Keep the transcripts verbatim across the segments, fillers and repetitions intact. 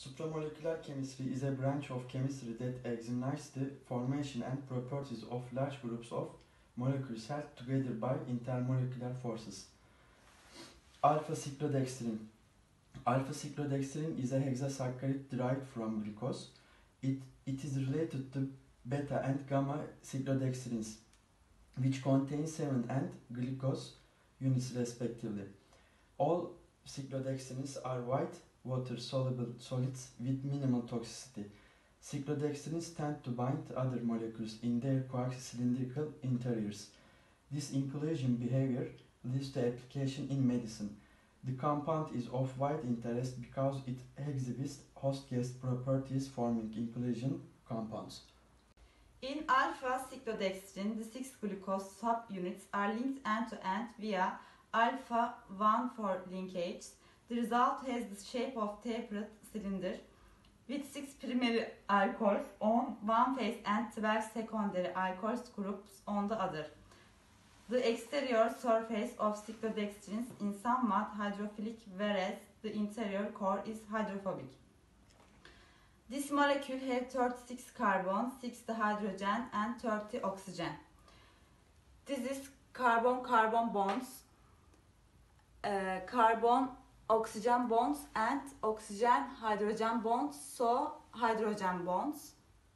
Supramolecular chemistry is a branch of chemistry that examines the formation and properties of large groups of molecules held together by intermolecular forces. Alpha-cyclodextrin. Alpha-cyclodextrin is a hexasaccharide derived from glucose. It, it is related to beta and gamma cyclodextrins, which contain seven and glucose units respectively. All cyclodextrins are white, water-soluble solids with minimal toxicity. Cyclodextrins tend to bind other molecules in their coaxicylindrical interiors. This inclusion behavior leads to application in medicine. The compound is of wide interest because it exhibits host-guest properties forming inclusion compounds. In alpha-cyclodextrin, the six glucose subunits are linked end-to-end via alpha one four linkage. The result has the shape of tapered cylinder with six primary alcohols on one face and twelve secondary alcohol groups on the other. The exterior surface of cyclodextrins is somewhat hydrophilic, whereas the interior core is hydrophobic. This molecule has thirty-six carbon, six hydrogen and thirty oxygen. This is carbon-carbon bonds, uh, carbon-oxygen bonds and oxygen-hydrogen bonds, so hydrogen bonds.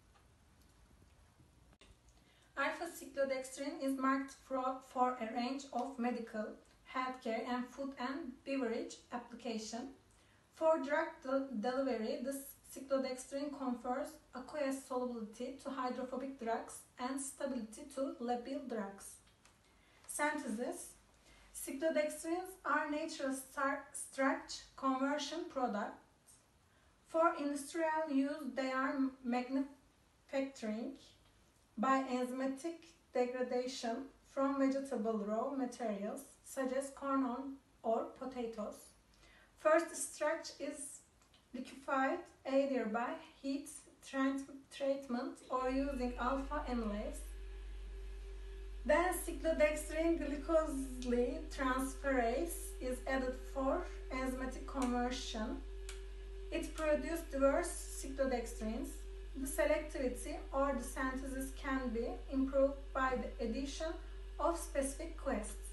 Alpha-cyclodextrin is marked for, for a range of medical, healthcare and food and beverage application. For drug del delivery, the cyclodextrin confers aqueous solubility to hydrophobic drugs and stability to labile drugs. Synthesis. Cyclodextrins are natural starch conversion products. For industrial use, they are manufacturing by enzymatic degradation from vegetable raw materials such as corn or potatoes. First, starch is liquefied either by heat treatment or using alpha amylase. Then cyclodextrin glycosyl transferase is added for enzymatic conversion. It produces diverse cyclodextrins. The selectivity or the synthesis can be improved by the addition of specific quests.